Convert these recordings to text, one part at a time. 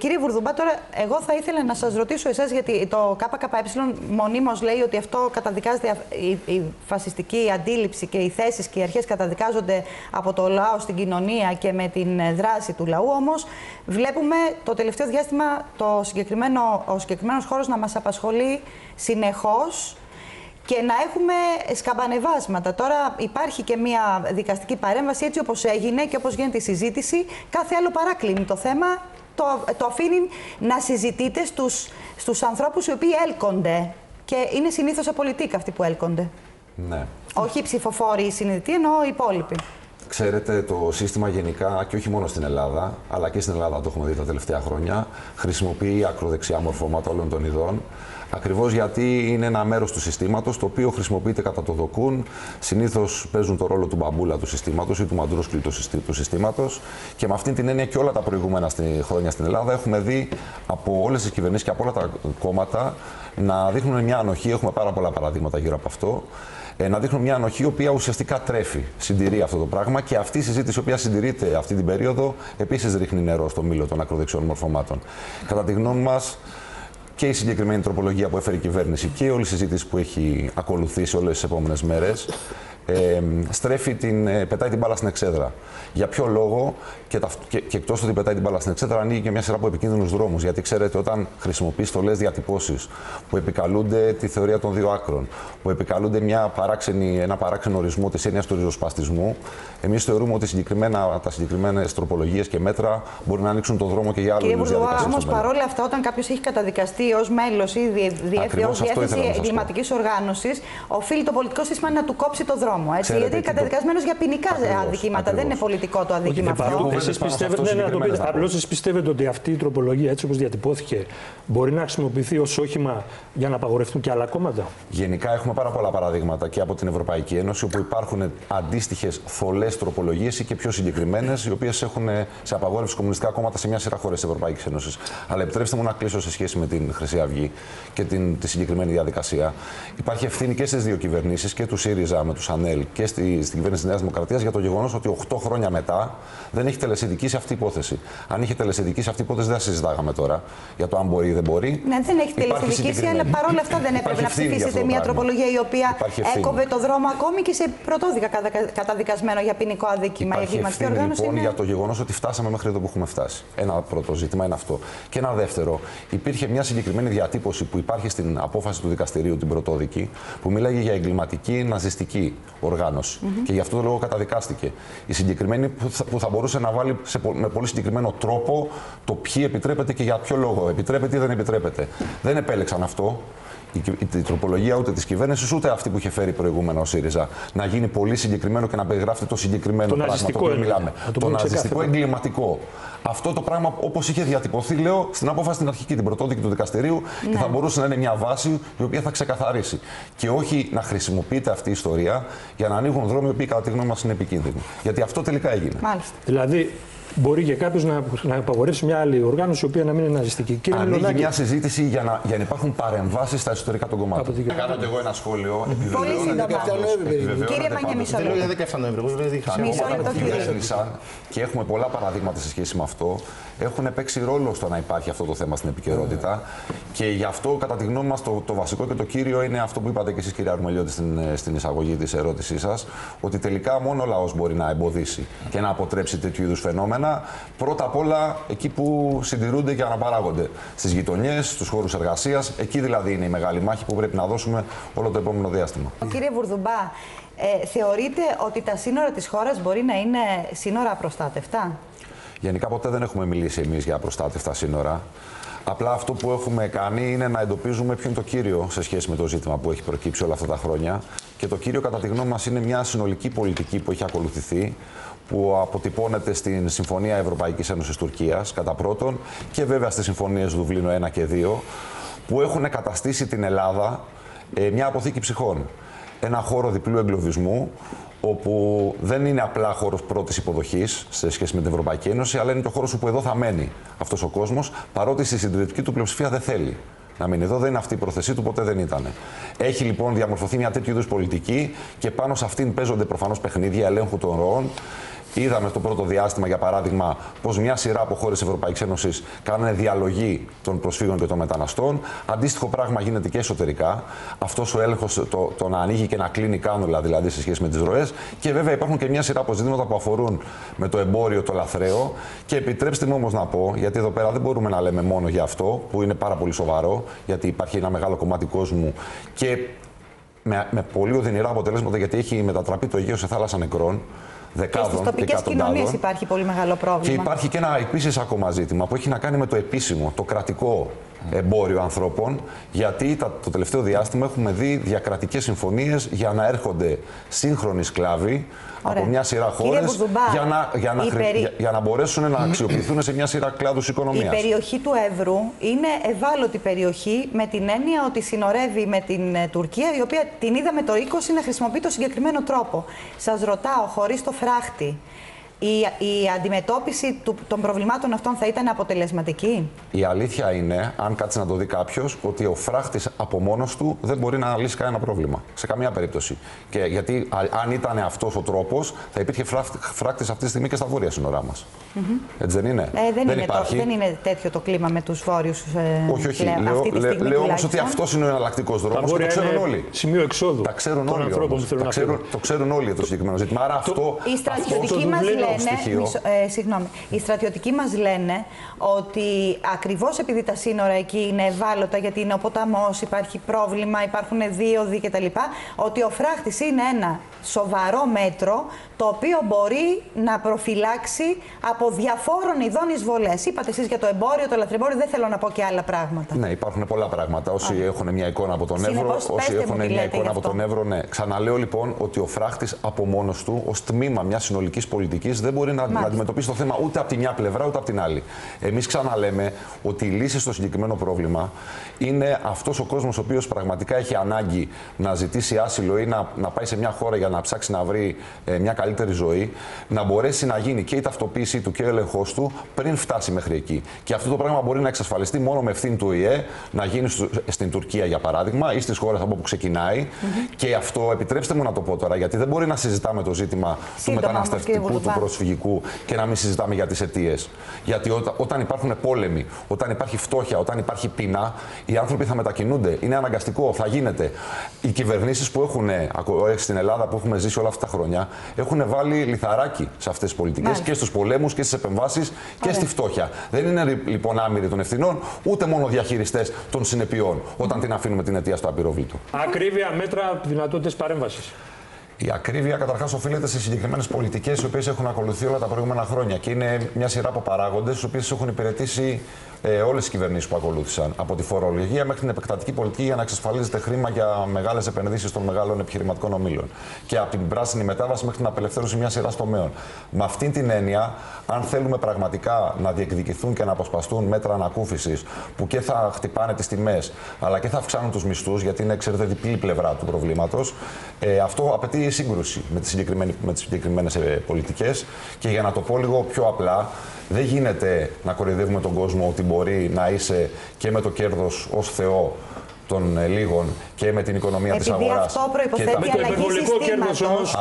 Κύριε Βουρδουμπά, τώρα εγώ θα ήθελα να σας ρωτήσω εσάς, γιατί το ΚΚΕ μονίμως λέει ότι αυτό καταδικάζεται, η φασιστική αντίληψη και οι θέσεις και οι αρχές καταδικάζονται από το λαό στην κοινωνία και με την δράση του λαού. Όμως βλέπουμε το τελευταίο διάστημα ο συγκεκριμένος χώρος να μας απασχολεί συνεχώς και να έχουμε σκαμπανεβάσματα. Τώρα υπάρχει και μια δικαστική παρέμβαση, έτσι όπως έγινε και όπως γίνεται η συζήτηση. Κάθε άλλο παράκλινει το θέμα, το αφήνει να συζητείτε στους ανθρώπους οι οποίοι έλκονται. Και είναι συνήθως απολυτικοί αυτοί που έλκονται. Ναι. Όχι οι ψηφοφόροι, οι συνειδητοί, εννοώ οι υπόλοιποι. Ξέρετε, το σύστημα γενικά, και όχι μόνο στην Ελλάδα, αλλά και στην Ελλάδα το έχουμε δει τα τελευταία χρόνια, χρησιμοποιεί ακροδεξιά μορφώματα όλων των ειδών. Ακριβώς γιατί είναι ένα μέρος του συστήματος το οποίο χρησιμοποιείται κατά το δοκούν. Συνήθως παίζουν το ρόλο του μπαμπούλα του συστήματος ή του μαντρούσκυλου του συστήματος. Και με αυτήν την έννοια και όλα τα προηγούμενα χρόνια στην Ελλάδα έχουμε δει από όλες τις κυβερνήσεις και από όλα τα κόμματα να δείχνουν μια ανοχή. Έχουμε πάρα πολλά παραδείγματα γύρω από αυτό. Να δείχνουν μια ανοχή η οποία ουσιαστικά τρέφει, συντηρεί αυτό το πράγμα, και αυτή η συζήτηση η οποία συντηρείται αυτή την περίοδο επίσης ρίχνει νερό στο μήλο των ακροδεξιών μορφωμάτων. Κατά τη γνώμη μας, και η συγκεκριμένη τροπολογία που έφερε η κυβέρνηση και όλη η συζήτηση που έχει ακολουθήσει όλες τις επόμενες μέρες πετάει την μπάλα στην εξέδρα. Για ποιο λόγο, και εκτός ότι πετάει την μπάλα στην εξέδρα, ανοίγει και μια σειρά από επικίνδυνους δρόμους. Γιατί ξέρετε, όταν χρησιμοποιεί στολές διατυπώσεις που επικαλούνται τη θεωρία των δύο άκρων, που επικαλούνται ένα παράξενο ορισμό της έννοιας του ριζοσπαστισμού, εμείς θεωρούμε ότι τα συγκεκριμένες τροπολογίες και μέτρα μπορεί να ανοίξουν τον δρόμο και για άλλους διαδικασίες. Όμως παρόλα αυτά, όταν κάποιος έχει καταδικαστεί ως μέλος ή διεύθυνση εγκληματικής οργάνωσης, οφείλει το πολιτικό σύστημα να του κόψει το δρόμο. Έτσι, γιατί είναι καταδικασμένος για ποινικά αδικήματα. Δεν είναι πολιτικό το αδίκημα αυτό. Απλώς πιστεύετε ότι αυτή η τροπολογία, έτσι όπως διατυπώθηκε, μπορεί να χρησιμοποιηθεί ως όχημα για να απαγορευτούν και άλλα κόμματα? Γενικά έχουμε πάρα πολλά παραδείγματα και από την Ευρωπαϊκή Ένωση, όπου υπάρχουν αντίστοιχες θολές τροπολογίες ή και πιο συγκεκριμένες, οι οποίες έχουν σε απαγόρευση κομμουνιστικά κόμματα σε μια σειρά χώρες της Ευρωπαϊκής Ένωσης. Αλλά επιτρέψτε μου να κλείσω σε σχέση με την Χρυσή Αυγή και τη συγκεκριμένη διαδικασία. Υπάρχει ευθύνη και στις δύο κυβερνήσεις, και του ΣΥΡΙΖΑ με τους ΑΝΕΛ και στην κυβέρνηση της Νέας Δημοκρατίας, για το γεγονός ότι 8 χρόνια μετά δεν έχει τελεσιδικήσει αυτή η υπόθεση. Αν είχε τελεσιδικήσει αυτή η υπόθεση, δεν θα συζητάγαμε τώρα για το αν μπορεί ή δεν μπορεί. Ναι, δεν έχει τελεσιδικήσει, αλλά παρόλα αυτά δεν έπρεπε να ψηφίσετε μια τροπολογία η οποία έκοβε το δρόμο ακόμη και σε πρωτόδικα καταδικασμένο για ποινικό αδίκημα. Υπάρχει ευθύνη λοιπόν για το γεγονός ότι φτάσαμε μέχρι εδώ που έχουμε φτάσει. Ένα πρώτο ζήτημα είναι αυτό. Και ένα δεύτερο, υπήρχε μια συγκεκριμένη διατύπωση που υπάρχει στην απόφαση του δικαστηρίου, την πρωτόδικη, που μίλαγε για εγκληματική ναζιστική οργάνωση. Και γι' αυτό το λόγο καταδικάστηκε. Η συγκεκριμένη που θα μπορούσε να βάλει με πολύ συγκεκριμένο τρόπο το ποιοι επιτρέπεται και για ποιο λόγο επιτρέπεται ή δεν επιτρέπεται. Δεν επέλεξαν αυτό. Η τροπολογία ούτε της κυβέρνησης ούτε αυτή που είχε φέρει προηγούμενα ο ΣΥΡΙΖΑ να γίνει πολύ συγκεκριμένο και να περιγράφει το συγκεκριμένο πράγμα το οποίο μιλάμε. Το ναζιστικό εγκληματικό. Αυτό το πράγμα, όπως είχε διατυπωθεί, λέω, στην απόφαση την αρχική, την πρωτόδικη του δικαστηρίου, και θα μπορούσε να είναι μια βάση η οποία θα ξεκαθαρίσει. Και όχι να χρησιμοποιείται αυτή η ιστορία για να ανοίγουν δρόμοι οι οποίοι κατά τη γνώμη μας είναι επικίνδυνοι. Γιατί αυτό τελικά έγινε. Μάλιστα. Δηλαδή, μπορεί και κάποιο να απαγορεύσει μια άλλη οργάνωση η οποία να μην είναι ναζιστική. Ανοίγει μια συζήτηση για να υπάρχουν παρεμβάσεις στα εσωτερικά των κομμάτων. Θα κάνω εγώ ένα σχόλιο. Πολύ σύντομα. Κύριε Μάνια, μισό λεπτό. Και έχουμε πολλά παραδείγματα σε σχέση με αυτό. Έχουν παίξει ρόλο στο να υπάρχει αυτό το θέμα στην επικαιρότητα. Και γι' αυτό, κατά τη γνώμη μας, το βασικό και το κύριο είναι αυτό που είπατε και εσείς, κυρία Αρμελιώτη, στην εισαγωγή της ερώτησής σας, ότι τελικά μόνο ο λαός μπορεί να εμποδίσει και να αποτρέψει τέτοιου είδους φαινόμενα. Πρώτα απ' όλα εκεί που συντηρούνται και αναπαράγονται. Στις γειτονιές, στους χώρους εργασίας. Εκεί δηλαδή είναι η μεγάλη μάχη που πρέπει να δώσουμε όλο το επόμενο διάστημα. Κύριε Βουρδουμπά, θεωρείτε ότι τα σύνορα της χώρας μπορεί να είναι σύνορα απροστάτευτα? Γενικά ποτέ δεν έχουμε μιλήσει εμείς για απροστάτευτα σύνορα. Απλά αυτό που έχουμε κάνει είναι να εντοπίζουμε ποιο είναι το κύριο σε σχέση με το ζήτημα που έχει προκύψει όλα αυτά τα χρόνια. Και το κύριο, κατά τη γνώμη μας, είναι μια συνολική πολιτική που έχει ακολουθηθεί, που αποτυπώνεται στην Συμφωνία Ευρωπαϊκής Ένωσης Τουρκίας, κατά πρώτον, και βέβαια στις Συμφωνίες Δουβλίνο 1 και 2, που έχουν καταστήσει την Ελλάδα μια αποθήκη ψυχών. Ένα χώρο διπλού εγκλωβισμού, όπου δεν είναι απλά χώρος πρώτης υποδοχής σε σχέση με την Ευρωπαϊκή Ένωση, αλλά είναι και ο χώρος όπου εδώ θα μένει αυτός ο κόσμος, παρότι στη συντηρητική του πλειοψηφία δεν θέλει να μείνει εδώ. Δεν είναι αυτή η πρόθεσή του, ποτέ δεν ήταν. Έχει λοιπόν διαμορφωθεί μια τέτοιου είδους πολιτική και πάνω σε αυτήν παίζονται προφανώς παιχνίδια ελέγχου των ροών Είδαμε στο πρώτο διάστημα, για παράδειγμα, πως μια σειρά από χώρες της Ευρωπαϊκής Ένωσης κάνανε διαλογή των προσφύγων και των μεταναστών. Αντίστοιχο πράγμα γίνεται και εσωτερικά. Αυτός ο έλεγχος, το να ανοίγει και να κλείνει κάνουλα, δηλαδή σε σχέση με τις ροές. Και βέβαια υπάρχουν και μια σειρά από ζητήματα που αφορούν με το εμπόριο, το λαθρέο. Και επιτρέψτε μου όμως να πω, γιατί εδώ πέρα δεν μπορούμε να λέμε μόνο για αυτό, που είναι πάρα πολύ σοβαρό, γιατί υπάρχει ένα μεγάλο κομμάτι κόσμου και με πολύ οδυνηρά αποτελέσματα, γιατί έχει μετατραπεί το Αιγαίο σε θάλασσα νεκρών. Δεκάδων, και στις τοπικές κοινωνίες υπάρχει πολύ μεγάλο πρόβλημα. Και υπάρχει και ένα επίσης ακόμα ζήτημα που έχει να κάνει με το επίσημο, το κρατικό εμπόριο ανθρώπων, γιατί το τελευταίο διάστημα έχουμε δει διακρατικές συμφωνίες για να έρχονται σύγχρονοι σκλάβοι από μια σειρά χώρες για να μπορέσουν να αξιοποιηθούν σε μια σειρά κλάδους οικονομίας. Η περιοχή του Εύρου είναι ευάλωτη περιοχή, με την έννοια ότι συνορεύει με την Τουρκία, η οποία την είδαμε το 20 να χρησιμοποιεί το συγκεκριμένο τρόπο. Σας ρωτάω, χωρίς το φράχτη, η αντιμετώπιση των προβλημάτων αυτών θα ήταν αποτελεσματική? Η αλήθεια είναι, αν κάτσει να το δει κάποιος, ότι ο φράχτης από μόνος του δεν μπορεί να λύσει κανένα πρόβλημα. Σε καμία περίπτωση. Και γιατί αν ήταν αυτός ο τρόπος, θα υπήρχε φράχτης αυτή τη στιγμή και στα βόρεια σύνορά μας. Έτσι δεν είναι? Δεν είναι τέτοιο το κλίμα με τους βόρειους. Όχι. Λέω όμως ότι αυτός είναι ο εναλλακτικός δρόμος και το ξέρουν όλοι. Σημείο εξόδου. Τα ξέρουν όλοι. Το ξέρουν όλοι το συγκεκριμένο ζήτημα. Άρα αυτό. Οι στρατιωτικοί μας λένε. Οι στρατιωτικοί μας λένε ότι ακριβώς επειδή τα σύνορα εκεί είναι ευάλωτα, γιατί είναι ο ποταμός, υπάρχει πρόβλημα, υπάρχουν δίωδοι κτλ., ότι ο φράχτης είναι ένα σοβαρό μέτρο το οποίο μπορεί να προφυλάξει από διαφόρων ειδών εισβολές. Είπατε εσείς για το εμπόριο, το λαθρεμπόριο, δεν θέλω να πω και άλλα πράγματα. Ναι, υπάρχουν πολλά πράγματα. Όσοι έχουν μια εικόνα από τον Εύρο, όσοι έχουν μια εικόνα από τον Εύρο, ναι. Ξαναλέω λοιπόν ότι ο φράχτης από μόνος του, ως τμήμα μιας συνολικής πολιτικής, δεν μπορεί να αντιμετωπίσει το θέμα ούτε από τη μια πλευρά ούτε από την άλλη. Εμείς ξαναλέμε ότι η λύση στο συγκεκριμένο πρόβλημα είναι αυτός ο κόσμος ο οποίος πραγματικά έχει ανάγκη να ζητήσει άσυλο ή να πάει σε μια χώρα για να ψάξει να βρει μια καλύτερη ζωή, να μπορέσει να γίνει και η ταυτοποίησή του και ο έλεγχος του πριν φτάσει μέχρι εκεί. Και αυτό το πράγμα μπορεί να εξασφαλιστεί μόνο με ευθύνη του ΟΗΕ, να γίνει στην Τουρκία για παράδειγμα ή στις χώρες από όπου ξεκινάει. Και αυτό, επιτρέψτε μου να το πω τώρα, γιατί δεν μπορεί να συζητάμε το ζήτημα του μεταναστευτικού, του προσφυγικού και να μην συζητάμε για τις αιτίες. Γιατί όταν υπάρχουν πόλεμοι, όταν υπάρχει φτώχεια, όταν υπάρχει πείνα, οι άνθρωποι θα μετακινούνται. Είναι αναγκαστικό, θα γίνεται. Οι κυβερνήσεις που έχουν στην Ελλάδα, που έχουμε ζήσει όλα αυτά τα χρόνια, έχουν βάλει λιθαράκι σε αυτές τις πολιτικές και στους πολέμους και στις επεμβάσεις και στη φτώχεια. Δεν είναι λοιπόν άμυροι των ευθυνών, ούτε μόνο διαχειριστές των συνεπειών, όταν την αφήνουμε την αιτία στο απειρόβλητο. Ακρίβεια, μέτρα, δυνατότητες παρέμβασης. Η ακρίβεια καταρχάς οφείλεται σε συγκεκριμένες πολιτικές οι οποίες έχουν ακολουθεί όλα τα προηγούμενα χρόνια και είναι μια σειρά από παράγοντες οι οποίες έχουν υπηρετήσει όλες τις κυβερνήσεις που ακολούθησαν. Από τη φορολογία μέχρι την επεκτατική πολιτική για να εξασφαλίζεται χρήμα για μεγάλες επενδύσεις των μεγάλων επιχειρηματικών ομίλων. Και από την πράσινη μετάβαση μέχρι την απελευθέρωση μια σειρά τομέων. Με αυτήν την έννοια, αν θέλουμε πραγματικά να διεκδικηθούν και να αποσπαστούν μέτρα ανακούφισης που και θα χτυπάνε τις τιμές αλλά και θα αυξάνουν τους μισθούς, γιατί είναι, ξέρετε, διπλή πλευρά του προβλήματος, αυτό απαιτεί σύγκρουση με τις συγκεκριμένες πολιτικές. Και για να το πω λίγο πιο απλά, δεν γίνεται να κοροϊδεύουμε τον κόσμο ότι μπορεί να είσαι και με το κέρδος ως Θεό των λίγων και με την οικονομία της αγοράς. Επειδή αυτό προϋποθέτει αλλαγή συστήματος. Με το υπερβολικό κέρδος όμως,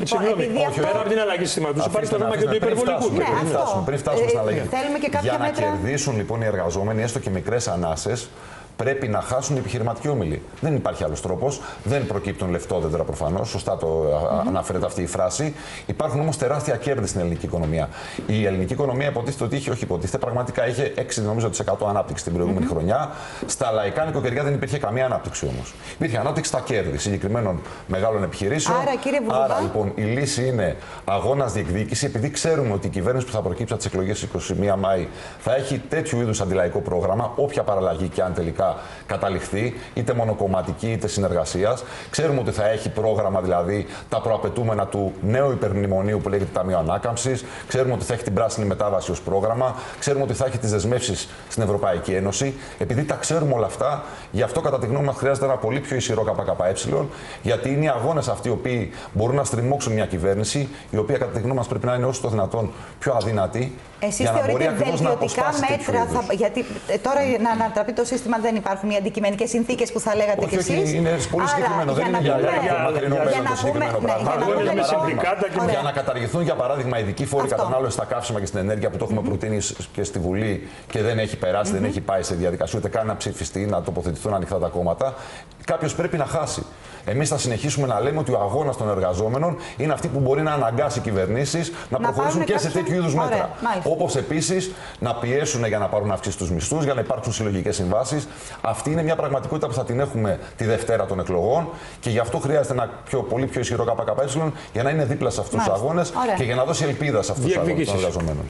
πέρα από την αλλαγή συστήματος, υπάρχει το θέμα και του υπερβολικού. Πριν φτάσουμε στην αλλαγή. Για να κερδίσουν λοιπόν οι εργαζόμενοι, έστω και μικρές ανάσες, πρέπει να χάσουν οι επιχειρηματικοί όμιλοι. Δεν υπάρχει άλλος τρόπος. Δεν προκύπτουν λεφτόδεντρα προφανώς. Σωστά το αναφέρεται αυτή η φράση. Υπάρχουν όμως τεράστια κέρδη στην ελληνική οικονομία. Η ελληνική οικονομία υποτίθεται ότι πραγματικά είχε 6% ανάπτυξη την προηγούμενη χρονιά. Στα λαϊκά νοικοκυριά δεν υπήρχε καμία ανάπτυξη όμως. Υπήρχε ανάπτυξη στα κέρδη συγκεκριμένων μεγάλων επιχειρήσεων. Άρα λοιπόν η λύση είναι αγώνας διεκδίκηση, επειδή ξέρουμε ότι η κυβέρνηση που θα προκύψει από τις εκλογές 21 Μάη θα έχει τέτοιου είδους αντιλαϊκό πρόγραμμα, όποια παραλλαγή και αν τελικά καταληχθεί, είτε μονοκομματική είτε συνεργασίας. Ξέρουμε ότι θα έχει πρόγραμμα, δηλαδή τα προαπαιτούμενα του νέου υπερμνημονίου που λέγεται Ταμείο Ανάκαμψης. Ξέρουμε ότι θα έχει την πράσινη μετάβαση ως πρόγραμμα. Ξέρουμε ότι θα έχει τις δεσμεύσεις στην Ευρωπαϊκή Ένωση. Επειδή τα ξέρουμε όλα αυτά, γι' αυτό κατά τη γνώμη μας χρειάζεται ένα πολύ πιο ισχυρό ΚΚΕ, γιατί είναι οι αγώνες αυτοί οι οποίοι μπορούν να στριμώξουν μια κυβέρνηση, η οποία κατά τη γνώμη μας πρέπει να είναι όσο το δυνατόν πιο αδύνατη Εσείς θεωρείτε βελτιωτικά μέτρα, γιατί τώρα να ανατραπεί το σύστημα δεν υπάρχουν οι αντικειμενικές συνθήκες που θα λέγατε κι εσείς. Είναι πολύ συγκεκριμένο, δεν είναι για μακρινό μέλλον το συγκεκριμένο πράγμα. Για να καταργηθούν, για παράδειγμα, ειδικοί φόροι κατανάλωσης στα καύσιμα και στην ενέργεια που το έχουμε προτείνει και στη Βουλή και δεν έχει περάσει, δεν έχει πάει σε διαδικασία ούτε καν να ψηφιστεί, να τοποθετηθούν ανοιχτά τα κόμματα, κάποιος πρέπει να χάσει. Εμείς θα συνεχίσουμε να λέμε ότι ο αγώνας των εργαζόμενων είναι αυτή που μπορεί να αναγκάσει κυβερνήσεις να προχωρήσουν και σε τέτοιου είδους μέτρα. Όπως επίσης να πιέσουν για να πάρουν αύξηση στους μισθούς, για να υπάρξουν συλλογικές συμβάσεις. Αυτή είναι μια πραγματικότητα που θα την έχουμε τη Δευτέρα των εκλογών και γι' αυτό χρειάζεται ένα πολύ πιο ισχυρό ΚΚΕ για να είναι δίπλα σε αυτούς τους αγώνες και για να δώσει ελπίδα σε αυτούς τους αγώνες των εργαζομένων.